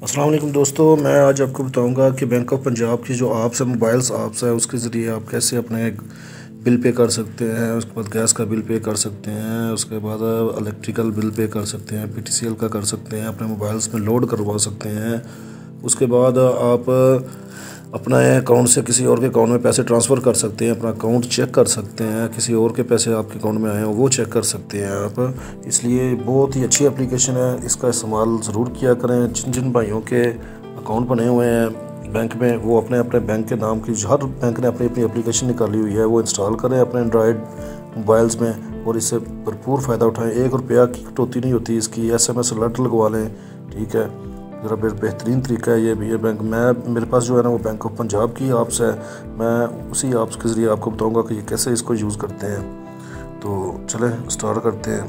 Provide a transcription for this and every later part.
السلام علیکم دوستو، میں آج آپ کو بتاؤں گا کہ بینک آف پنجاب کی جو ایپس ہے، موبائلس ایپس ہے، اس کے ذریعے آپ کیسے اپنے بل پے کر سکتے ہیں۔ اس کے بعد گیس کا بل پے کر سکتے ہیں، اس کے بعد الیکٹریکل بل پے کر سکتے ہیں، PTCL کا کر سکتے ہیں، اپنے موبائلس میں لوڈ کروا سکتے ہیں۔ اس کے بعد آپ اپنا اکاؤنٹ سے کسی اور کے اکاؤنٹ میں پیسے ٹرانسفر کر سکتے ہیں، اپنا اکاؤنٹ چیک کر سکتے ہیں، کسی اور کے پیسے آپ کے اکاؤنٹ میں آئے ہیں وہ چیک کر سکتے ہیں آپ۔ اس لیے بہت ہی اچھی اپلیکیشن ہے، اس کا استعمال ضرور کیا کریں۔ جن بھائیوں کے اکاؤنٹ بنے ہوئے ہیں بینک میں، وہ اپنے بینک کے نام کی، ہر بینک نے اپنی اپلیکیشن نکالی ہوئی ہے، وہ انسٹال کریں اپنے اینڈرائڈ موبائلز میں اور اس سے بھرپور فائدہ اٹھائیں۔ 1 روپیہ کی کٹوتی نہیں ہوتی اس کی۔ SMS الرٹ لگوا لیں، ٹھیک ہے۔ ذرا بہترین طریقہ ہے یہ بھی ہے بینک میرے پاس جو ہے نا وہ بینک آف پنجاب کی ایپس ہے۔ میں اسی ایپس کے ذریعے آپ کو بتاؤں گا کہ یہ کیسے اس کو یوز کرتے ہیں۔ تو چلیں اسٹارٹ کرتے ہیں۔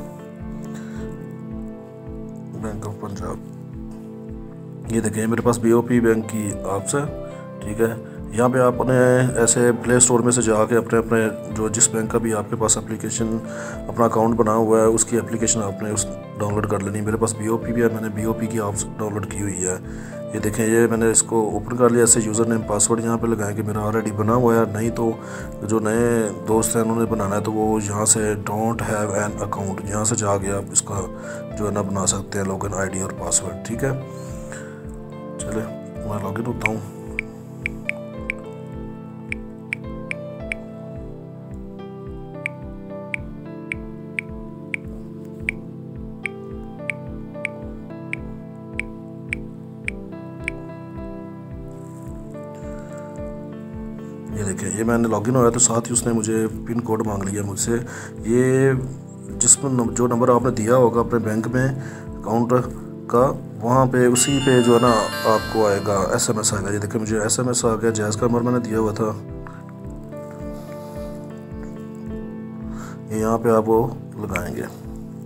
بینک آف پنجاب، یہ دیکھیں میرے پاس BOP بینک کی ایپس ہے، ٹھیک ہے۔ یہاں پہ آپ نے ایسے پلے اسٹور میں سے جا کے اپنے جو جس بینک کا بھی آپ کے پاس اپلیکیشن اپنا اکاؤنٹ بنا ہوا ہے اس کی اپلیکیشن آپ نے ڈاؤن لوڈ کر لینی۔ میرے پاس BOP بھی ہے، میں نے BOP کی ایپس ڈاؤن لوڈ کی ہوئی ہے۔ یہ دیکھیں، یہ میں نے اس کو اوپن کر لیا۔ ایسے یوزر نیم پاسورڈ یہاں پہ لگائیں کہ میرا آلریڈی بنا ہوا ہے، نہیں تو جو نئے دوست ہیں انہوں نے بنانا ہے تو وہ یہاں سے ڈونٹ ہیو این اکاؤنٹ یہاں سے جا کے آپ اس کا جو ہے نا بنا سکتے ہیں لاگ ان ID اور پاسورڈ، ٹھیک ہے۔ چلے میں لاگ ان ہوتا ہوں۔ یہ دیکھیں، یہ میں نے لاگ ان ہوا تو ساتھ ہی اس نے مجھے پن کوڈ مانگ لیا مجھ سے۔ یہ جس میں جو نمبر آپ نے دیا ہوگا اپنے بینک میں اکاؤنٹ کا، وہاں پہ اسی پہ جو ہے نا آپ کو آئے گا SMS آئے گا۔ یہ دیکھیں مجھے SMS آ گیا، جائز کا نمبر میں نے دیا ہوا تھا۔ یہاں پہ آپ وہ لگائیں گے۔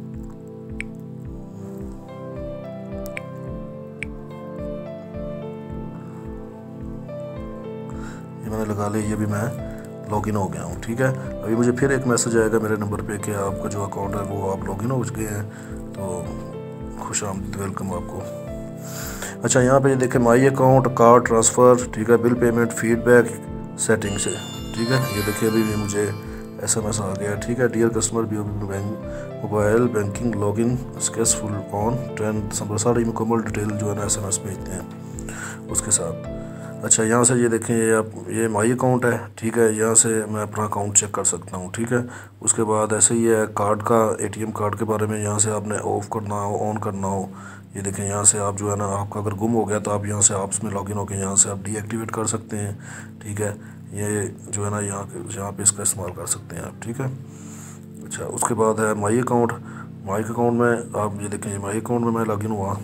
یہ میں نے لگا لی، یہ بھی میں لاگ ان ہو گیا ہوں، ٹھیک ہے۔ ابھی مجھے پھر ایک میسج آئے گا میرے نمبر پہ کہ آپ کا جو اکاؤنٹ ہے وہ آپ لاگ ان ہو گئے ہیں، تو خوش آمدید، ویلکم آپ کو۔ اچھا، یہاں پہ یہ دیکھیں مائی اکاؤنٹ، کارڈ ٹرانسفر، ٹھیک ہے، bill payment, feedback, setting سے، ٹھیک ہے۔ یہ دیکھیں ابھی بھی مجھے SMS آ گیا، ٹھیک ہے۔ Dear customer, BOP bank mobile banking log in successful on 10 December, ساری مکمل ڈیٹیل جو ہے نا SMS بھیجتے ہیں اس کے ساتھ۔ اچھا، یہاں سے یہ دیکھیں، یہ مائی اکاؤنٹ ہے، ٹھیک ہے۔ یہاں سے میں اپنا اکاؤنٹ چیک کر سکتا ہوں، ٹھیک ہے۔ اس کے بعد ایسے ہی ہے کارڈ کا، ATM کارڈ کے بارے میں یہاں سے آپ نے آف کرنا ہو، آن کرنا ہو، یہ دیکھیں یہاں سے آپ جو ہے نا آپ کا اگر گم ہو گیا تو آپ یہاں سے ایپس میں لاگ ان ہو کے یہاں سے آپ ڈی ایکٹیویٹ کر سکتے ہیں، ٹھیک ہے۔ یہ جو ہے نا یہاں پہ اس کا استعمال کر سکتے ہیں آپ، ٹھیک ہے۔ اچھا، اس کے بعد ہے مائی اکاؤنٹ میں آپ یہ دیکھیں، مائی اکاؤنٹ میں لاگ ان ہوا،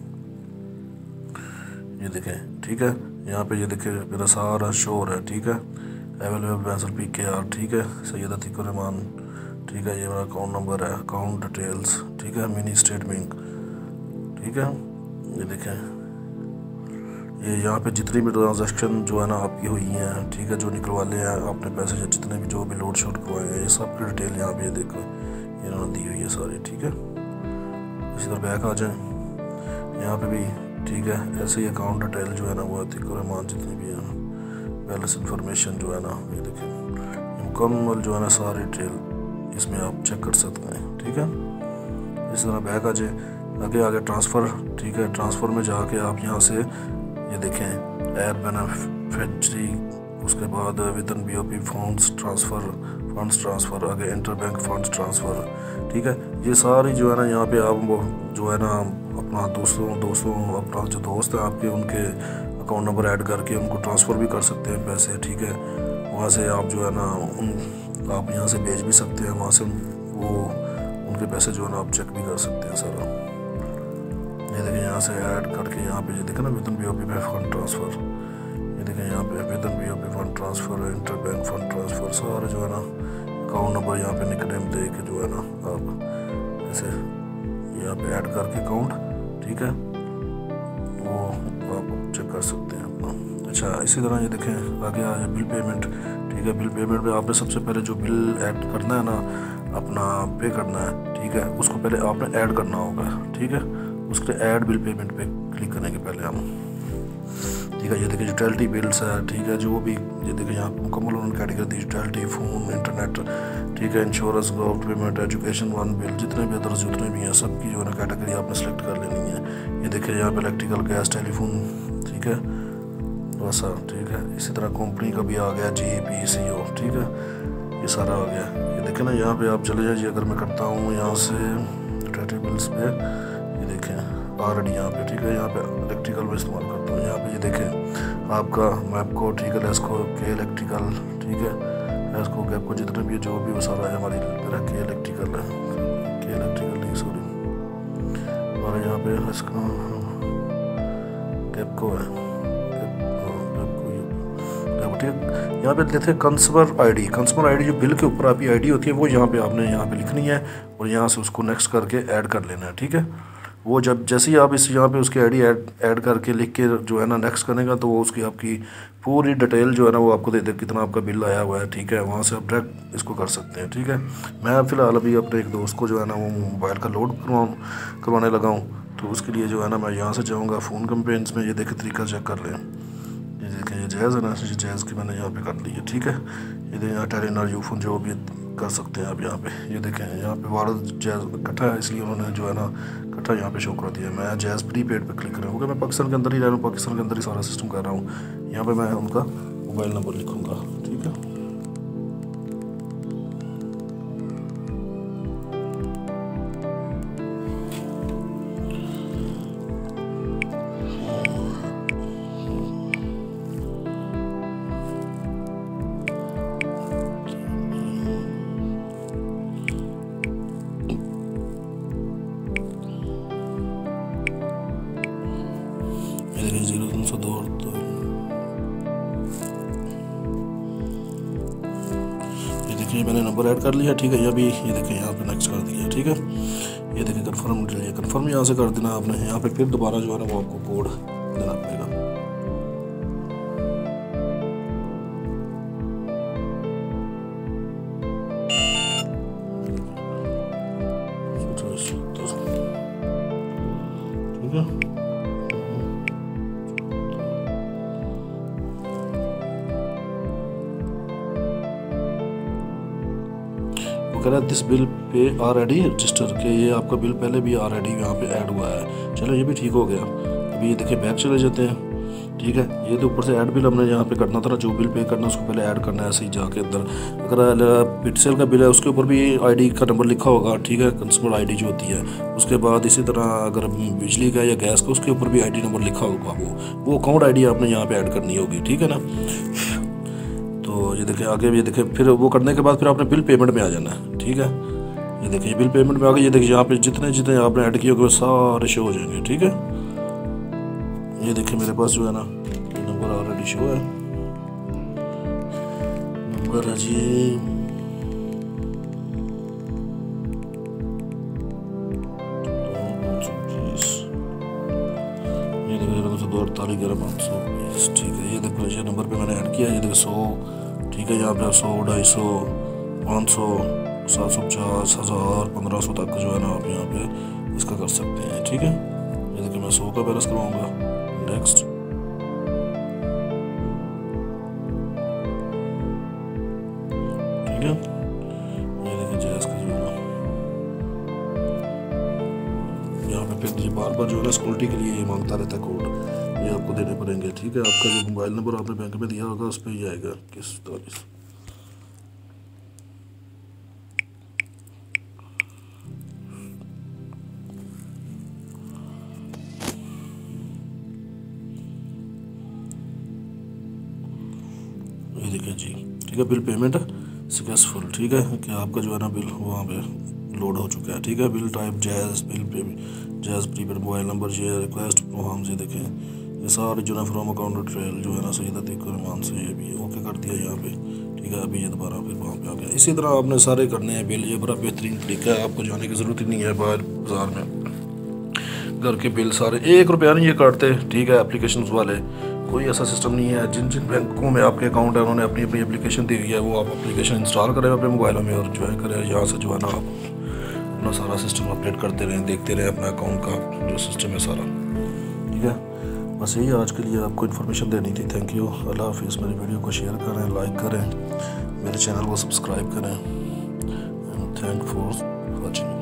یہ دیکھیں، ٹھیک ہے۔ یہاں پہ یہ دیکھیں میرا سارا شو ہو رہا ہے، ٹھیک ہے۔ اویلیبل بینسل PKR، ٹھیک ہے۔ سید عتیق الرحمان، ٹھیک ہے۔ یہ میرا اکاؤنٹ نمبر ہے، اکاؤنٹ ڈیٹیلز، ٹھیک ہے۔ منی اسٹیٹمنٹ، ٹھیک ہے۔ یہ دیکھیں، یہ یہاں پہ جتنی بھی ٹرانزیکشن جو ہے نا آپ کی ہوئی ہیں، ٹھیک ہے، جو نکلوا لے ہیں آپ نے پیسے، جتنے بھی جو بھی لوڈ شوڈ کروائے ہیں، یہ سب کی ڈیٹیل یہاں پہ یہ دیکھو یہ انہوں نے دی ہوئی ہے ساری، ٹھیک ہے۔ اسی طرح بیک آ جائیں، یہاں پہ بھی ٹھیک ہے، ایسے ہی اکاؤنٹ ڈیٹیل جو ہے نا وہ عتیق الرحمان جتنی بھی ہیں، بیلنس انفارمیشن جو ہے نا یہ دیکھیں مکمل جو ہے نا ساری ڈیٹیل اس میں آپ چیک کر سکتے ہیں، ٹھیک ہے۔ اس طرح بیک آ جائیں، آگے ٹرانسفر، ٹھیک ہے۔ ٹرانسفر میں جا کے آپ یہاں سے یہ دیکھیں ایڈ بینیفیشری، اس کے بعد ودن BOP فنڈس ٹرانسفر، آگے انٹر بینک فنڈس ٹرانسفر، ٹھیک ہے۔ یہ ساری جو ہے نا یہاں پہ آپ جو ہے نا اپنا دوستوں اپنا جو دوست ہیں آپ کے، ان کے اکاؤنٹ نمبر ایڈ کر کے ان کو ٹرانسفر بھی کر سکتے ہیں پیسے، ٹھیک ہے۔ وہاں سے آپ جو ہے نا آپ یہاں سے بھیج بھی سکتے ہیں، وہاں سے وہ ان کے پیسے جو ہے نا آپ چیک بھی کر سکتے ہیں سارا۔ یہ دیکھیں یہاں سے ایڈ کر کے یہاں پہ یہ دیکھیں نا ودن BOP فنڈ ٹرانسفر، یہ دیکھیں یہاں پہ within BOP fund transfer, inter bank fund transfer, سارے جو ہے نا اکاؤنٹ نمبر یہاں پہ نک نیم دے کے جو ہے نا آپ ایسے یہاں پہ ایڈ کر کے اکاؤنٹ، ٹھیک ہے، وہ آپ چیک کر سکتے ہیں اپنا۔ اچھا، اسی طرح یہ دیکھیں آگے آ جائے بل پیمنٹ، ٹھیک ہے۔ بل پیمنٹ پہ آپ نے سب سے پہلے جو بل ایڈ کرنا ہے نا اپنا پے کرنا ہے، ٹھیک ہے، اس کو پہلے آپ نے ایڈ کرنا ہوگا، ٹھیک ہے۔ اس کے ایڈ بل پیمنٹ پہ क्लिक करेंगे पहले हम, ठीक है। ये देखिए यूटिलिटी बिल्स है, ठीक है, जो भी ये देखिए यहाँ मुकम्मल उन्होंने कैटेगरी दी, यूटिलिटी, फ़ोन, इंटरनेट, ठीक है, insurance, government payment, education one bill, जितने भी अदर्स जितने भी हैं सबकी जो है ना कैटेगरी आपने सेलेक्ट कर लेनी है। ये देखिए यहाँ पे इलेक्ट्रिकल, गैस, टेलीफोन, ठीक है, वैसा, ठीक है। इसी तरह कंपनी का भी आ गया, GPCO, ठीक है, ये सारा आ गया। ये देखें ना यहाँ पे आप चले जाइए, अगर मैं करता हूँ यहाँ से यूटिलिटी बिल्स पे, ये देखें ऑलरेडी यहाँ पे, ठीक है, यहाँ पे इलेक्ट्रिकल में इस्तेमाल करता हूँ। यहाँ पे ये देखें आपका मैपको, ठीक है, लेस्को के इलेक्ट्रिकल, ठीक है, लेस्को गैप को जितने भी जो भी वो सारा है हमारी मेरा के इलेक्ट्रिकल है, के इलेक्ट्रिकल नहीं सॉरी, हमारे यहाँ पे इसका गैप को है, ठीक। यहाँ पे देते हैं कंज्यूमर आईडी जो बिल के ऊपर आपकी आईडी होती है वो यहाँ पे आपने यहाँ पे लिखनी है और यहाँ से उसको नेक्स्ट करके ऐड कर लेना है, ठीक है। वो जब जैसे ही आप इस यहाँ पे उसकी आईडी ऐड करके लिख के जो है ना नेक्स्ट करेगा तो वो उसकी आपकी पूरी डिटेल जो है ना वो आपको दे दे कितना आपका बिल आया हुआ है, ठीक है। वहाँ से आप डायरेक्ट इसको कर सकते हैं, ठीक है। मैं फ़िलहाल अभी अपने एक दोस्त को जो है ना वो मोबाइल का लोड करवाने लगा हूँ, तो उसके लिए जो है ना मैं यहाँ से जाऊँगा फ़ोन कंपेन्स में। ये देखे तरीका चेक कर लें, ये देखें ये जैज़ है ना, ये जैज़ की मैंने यहाँ पे कर ली है, ठीक है। ये देखें यहाँ टेलीनॉर यूफोन जो भी कर सकते हैं आप यहाँ पे। ये देखें यहाँ पे वारद जैज़ इकट्ठा है इसलिए उन्होंने जो है ना इकट्ठा यहाँ पे शो कर दिया। मैं जैज़ प्रीपेड पे क्लिक करूँगा, मैं पाकिस्तान के अंदर ही रह रहा हूँ, पाकिस्तान के अंदर ही सारा सिस्टम कर रहा हूँ। यहाँ पर मैं उनका मोबाइल नंबर लिखूँगा, ठीक है। ये देखिए मैंने नंबर ऐड कर लिया, ठीक है। ये भी ये देखिए यहाँ पे नेक्स्ट कर दिया, ठीक है। ये देखिए कंफर्म यहाँ से कर देना आपने। यहाँ पे फिर दोबारा जो है ना वो आपको कोड देना पड़ेगा। ठीक है, वो कह रहा है this bill pay already register के, ये आपका बिल पहले भी ऑलरेडी यहाँ पे ऐड हुआ है। चलो ये भी ठीक हो गया। अभी ये देखिए बैक चले जाते हैं, ठीक है। ये तो ऊपर से ऐड बिल हमने यहाँ पे करना था ना, जो बिल पे करना उसको पहले ऐड करना है ऐसे ही जाके अंदर। अगर पिक्सल का बिल है उसके ऊपर भी आईडी का नंबर लिखा होगा, ठीक है, कंज्यूमर आईडी जो होती है। उसके बाद इसी तरह अगर बिजली का या गैस का उसके ऊपर भी आईडी नंबर लिखा होगा, वो अकाउंट आईडी आपने यहाँ पे ऐड करनी होगी, ठीक है ना। तो ये देखिए आगे ये देखिए फिर वो करने के बाद फिर आपने बिल पेमेंट में आ जाना है, ठीक है। ये देखिए बिल पेमेंट में आ गए। ये देखिए यहाँ पे जितने जितने आपने ऐड किए होंगे वो सारे शो हो जाएंगे, ठीक है। ये देखिए मेरे पास जो है ना नंबर ऑलरेडी शो है, नंबर है जी ये देखिए 248 ठीक है। ये देखो ये नंबर पे मैंने ऐड किया। ये देखो 100, ठीक है। यहाँ पे 100, 250, 500, 750, 1000, 1500 तक जो है ना आप यहाँ पे इसका कर सकते हैं, ठीक है। ये देखिए मैं 100 का बैलेंस करवाऊँगा, नेक्स्ट। ठीक है, ये देखिए जैज़ का जो है ना यहाँ पे फिर ये बार बार जो है ना सिक्योरिटी के लिए ये मांगता रहता है कोड, ये आपको देने पड़ेंगे, ठीक है। आपका जो मोबाइल नंबर आपने बैंक में दिया होगा उस पर ही आएगा किस तारीख से। ये देखिए जी, ठीक है। बिल पेमेंट सक्सेसफुल, ठीक है, कि आपका जो है ना बिल वहाँ पे लोड हो चुका है, ठीक है। Bill type Jazz, bill payment Jazz, prepaid mobile number, ये रिक्वेस्ट हम से देखें ये सारे जो है फ्रॉम अकाउंट ट्रेल जो है ना सैयद अतीक रहमान से ये भी ओके कर दिया यहाँ पे, ठीक है। अभी ये दोबारा फिर वहाँ पे आ गया। इसी तरह आपने सारे करने हैं बिल। ये बड़ा बेहतरीन तरीका है, आपको जाने की ज़रूरत ही नहीं है बाज़ार में। घर के बिल सारे 1 रुपया नहीं ये काटते, ठीक है। एप्लीकेशन वाले कोई ऐसा सिस्टम नहीं है। जिन जिन बैंकों में आपके अकाउंट है उन्होंने अपनी अपनी एप्लीकेशन दी हुई है, वो आप एप्लीकेशन इंस्टॉल करें अपने मोबाइलों में और जो है करें यहाँ से जो है ना आप अपना सारा सिस्टम अपडेट करते रहें, देखते रहें अपना अकाउंट का जो सिस्टम है सारा, ٹھیک ہے. بس یہی آج کے لیے آپ کو انفارمیشن دینی تھی. Thank you. اللہ حافظ. میری ویڈیو کو شیئر کریں, لائک کریں, میرے چینل کو سبسکرائب کریں. Thank for watching.